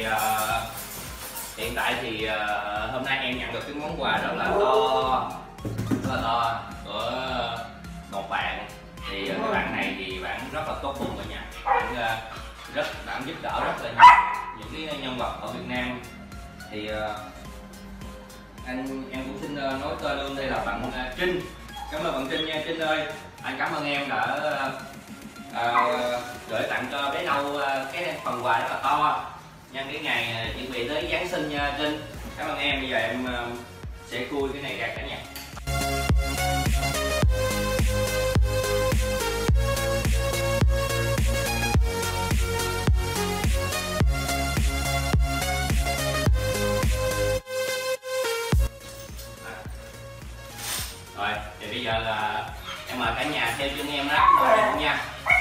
Thì hiện tại thì hôm nay em nhận được cái món quà rất là to của một bạn. Thì cái bạn này thì bạn rất là tốt bụng cả nhà, bạn giúp đỡ rất là nhiều những cái nhân vật ở Việt Nam. Thì em cũng xin nói tên luôn, đây là bạn Trinh. Cảm ơn bạn Trinh nha. Trinh ơi, anh cảm ơn em đã gửi tặng cho bé Nâu cái phần quà rất là to nhân cái ngày chuẩn bị tới Giáng sinh nha Trinh. Cảm ơn em. Bây giờ em sẽ khui cái này ra cả nhà. Rồi, thì bây giờ là em mời cả nhà theo chân em lắp đồ này nha.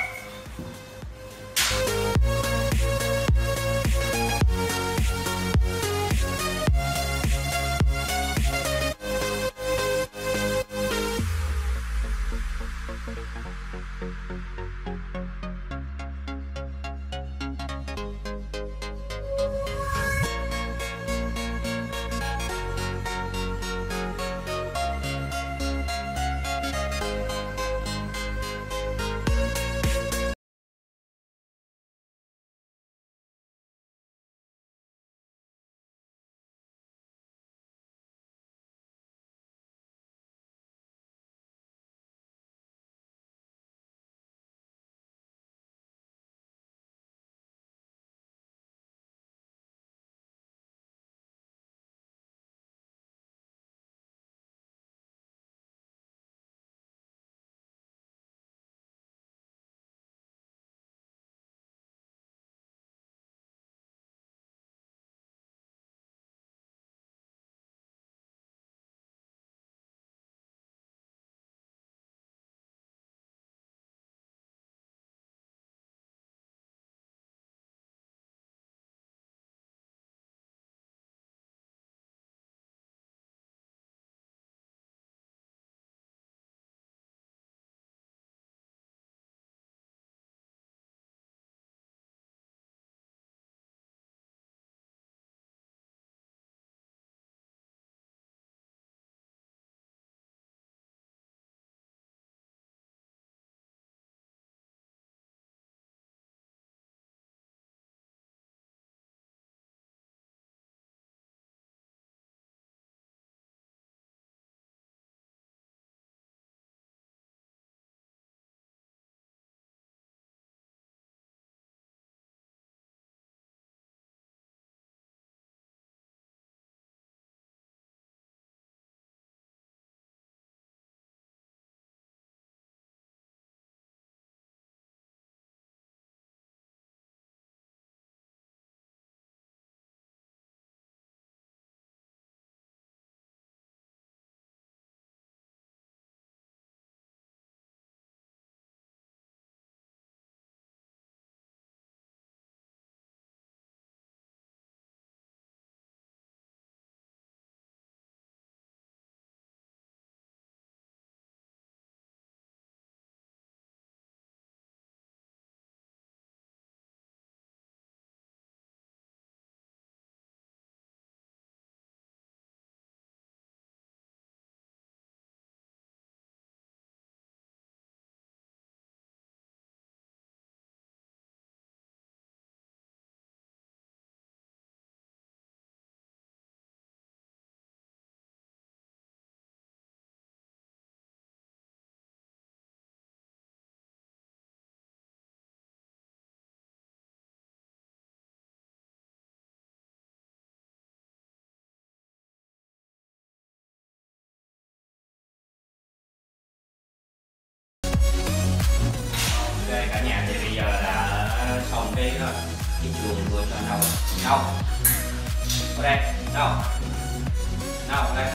Cả nhà thì bây giờ là xong cái chuồng của Nâu. Nâu ở đây, Nâu ở đây.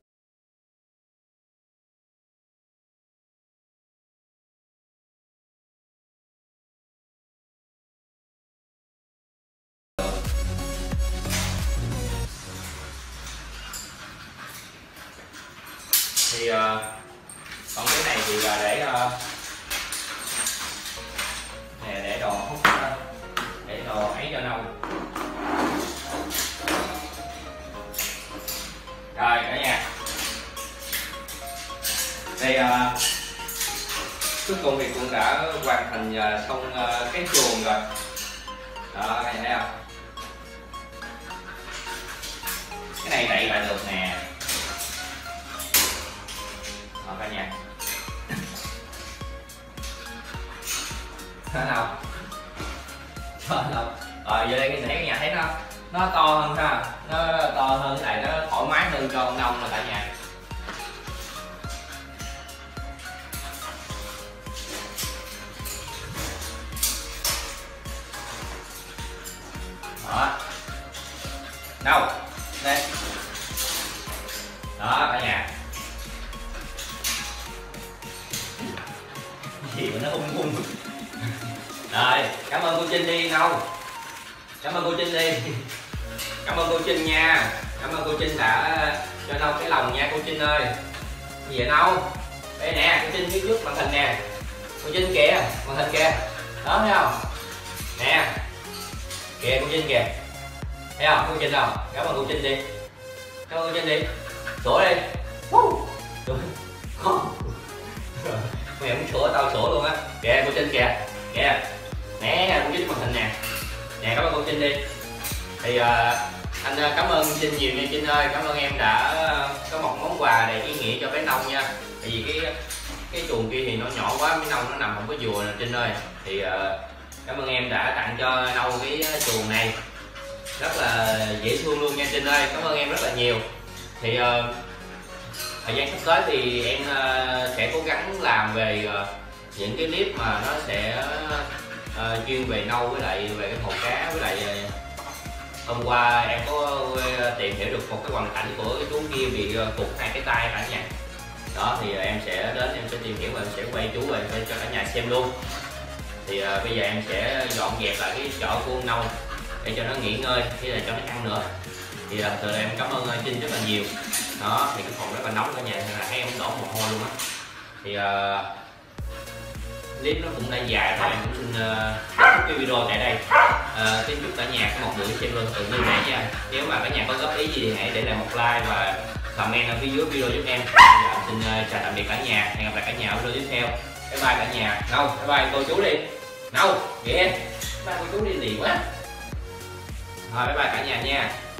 Thì còn cái này thì là để đồ hút, để đồ ấy cho Nâu. cuối cùng thì cũng đã hoàn thành xong cái chuồng rồi đó, các bạn thấy không? Cái này đậy lại được nè đó, cả nhà thấy không? Rồi giờ đây cái nhà thấy nó to hơn ha, nó to hơn cái này, nó thoải mái hơn cho ông nông là cả nhà. Đó đâu đây đó cả nhà, gì mà nó hung rồi. Cảm ơn cô Trinh đi đâu, cảm ơn cô Trinh đi, cảm ơn cô Trinh nha, cảm ơn cô Trinh đã cho Nâu cái lòng nha cô Trinh ơi. Gì vậy Nâu? Đây nè cô Trinh trước màn hình nè, cô Trinh kìa, màn hình kìa đó, thấy không nè, kìa cô Trinh kìa, thấy không cô Trinh không? Cảm ơn cô Trinh đi, cảm ơn cô Trinh đi, sủa đi. Mày muốn sủa tao sủa luôn á, kìa cô Trinh kìa, kìa nè cô Trinh màn hình nè, nè cảm ơn cô Trinh đi. Thì anh cảm ơn Trinh nhiều nha Trinh ơi, cảm ơn em đã có một món quà đầy ý nghĩa cho bé Nông nha. Tại vì cái chuồng kia thì nó nhỏ quá, bé Nông nó nằm không có vừa nè Trinh ơi. Thì cảm ơn em đã tặng cho Nâu cái chuồng này, rất là dễ thương luôn nha Trinh ơi, cảm ơn em rất là nhiều. Thì thời gian sắp tới thì em sẽ cố gắng làm về những cái clip mà nó sẽ chuyên về Nâu với lại về cái hồ cá. Với lại hôm qua em có tìm hiểu được một cái hoàn cảnh của cái chú kia bị cụt hai cái tay cả nhà. Đó thì em sẽ đến, em sẽ tìm hiểu và em sẽ quay chú về cho cả nhà xem luôn. Thì bây giờ em sẽ dọn dẹp lại cái chỗ của Nâu để cho nó nghỉ ngơi, với là cho nó ăn nữa. Thì từ đây em cảm ơn Trinh rất là nhiều. Đó thì cái phòng rất là nóng cả nhà, là thấy em đổ mồ hôi luôn á. Thì clip nó cũng đã dài rồi, em cũng xin kết thúc cái video tại đây. Xin chúc cả nhà có một buổi xem luôn tự vui vẻ nha. Nếu mà cả nhà có góp ý gì thì hãy để lại một like và comment ở phía dưới video giúp em. Dạ, xin chào tạm biệt cả nhà, hẹn gặp lại cả nhà ở video tiếp theo. Bye bye cả nhà. Nâu, bye bye cô chú đi. Nâu, kìa em, bye cô chú đi liền quá. Rồi bye bye cả nhà nha.